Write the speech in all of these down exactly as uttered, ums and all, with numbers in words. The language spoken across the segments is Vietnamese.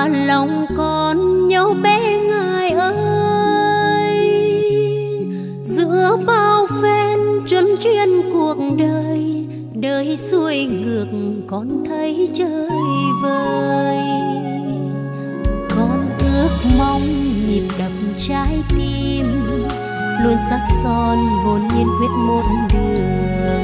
và lòng con nhau bé Ngài ơi. Giữa bao phen truân chuyên cuộc đời, đời xuôi ngược con thấy chơi vơi. Con ước mong nhịp đập trái tim luôn sát son hồn nhiên quyết một đường.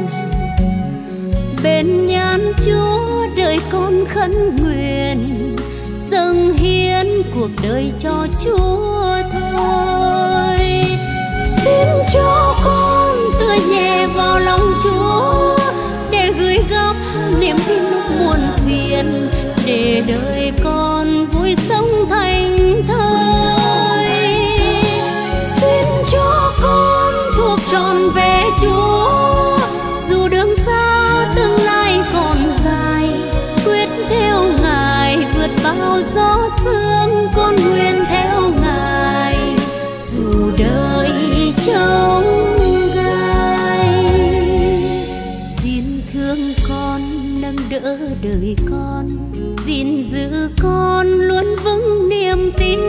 Bên nhan Chúa đời con khấn nguyện, dâng hiến cuộc đời cho Chúa thôi. Xin cho con tựa nhẹ vào lòng Chúa, để gửi gắm niềm tin lúc muộn phiền, để đời con vui sống thành thơi. Xin cho con thuộc trọn về Chúa, dù đường xa tương lai còn dài, quyết theo Ngài vượt bao gió sương, con nguyện theo Ngài dù đời trông gai. Xin thương con nâng đỡ đời con, gìn giữ con luôn vững niềm tin.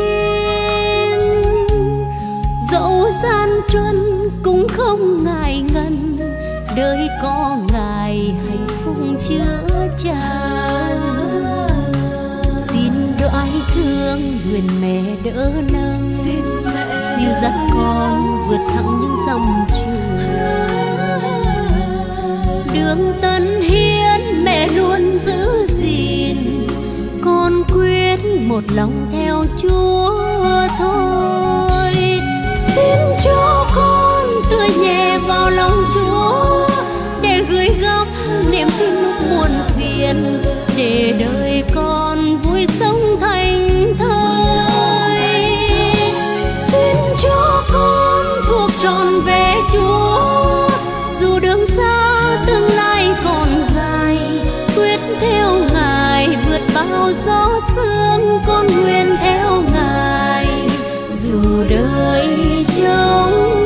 Dẫu gian truân cũng không ngại ngần, đời có Ngài hạnh phúc chữa chan. Xin đỡ ái thương nguyện mẹ đỡ nâng, dìu dắt con vượt thẳng những dòng trường. Đường tân hiến mẹ luôn giữ gìn, con quyết một lòng theo Chúa thôi. Xin cho con tựa nhẹ vào lòng Chúa, để gửi gắm niềm tin lúc muộn phiền, để đời con vui sống thành thơi. Xin cho con thuộc trọn về Chúa, dù đường xa tương lai còn dài, quyết theo Ngài vượt bao gió sương, con nguyện theo Ngài dù đời trông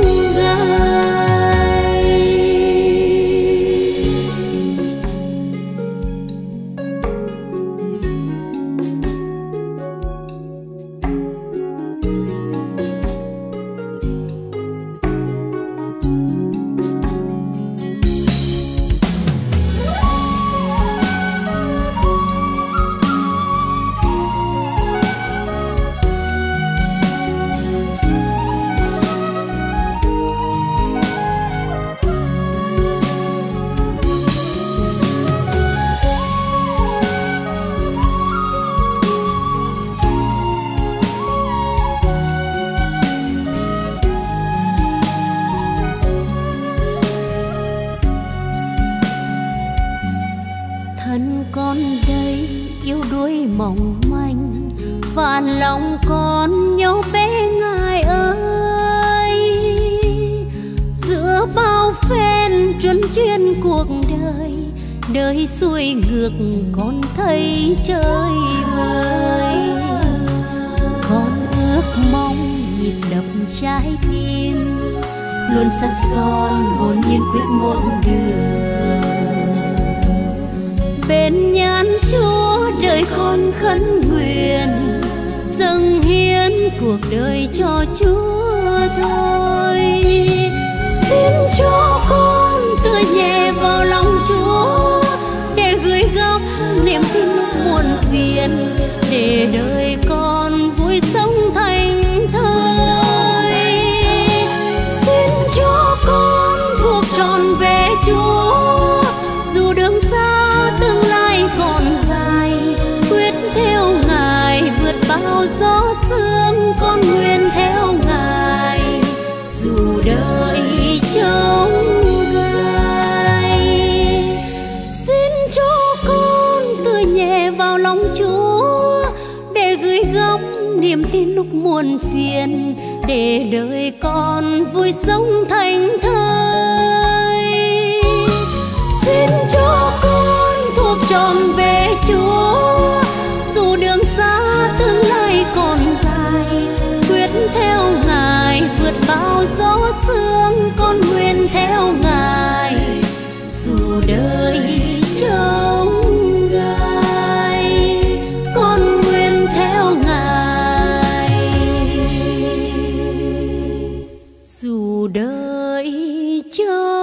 gai. Mỏng manh và lòng con nhau bé Ngài ơi. Giữa bao phen truân chuyên cuộc đời, đời xuôi ngược con thấy chơi vơi. Con ước mong nhịp đập trái tim luôn sát son hồn nhiên quyết một đường. Bên nhan Chúa đời con khấn nguyện, dâng hiến cuộc đời cho Chúa thôi. Xin cho con tựa nhẹ vào lòng Chúa, để gửi gắm niềm tin lúc muộn phiền, để đời con vui sống thành thơi. Xin cho con thuộc trọn về Chúa, dù đường xa tương lai còn dài, quyết theo Ngài vượt bao gió sương, con nguyện theo Ngài dù đời trông gai. Xin cho con tựa nhẹ vào lòng Chúa, để gửi gắm niềm tin lúc muộn phiền, để đời con vui sống thành thơi. Xin cho con thuộc trọn về Chúa, dù đường xa tương lai còn dài, quyết theo Ngài vượt bao gió sương, con nguyện theo Ngài dù đời trông gai. Con nguyện dù đời cho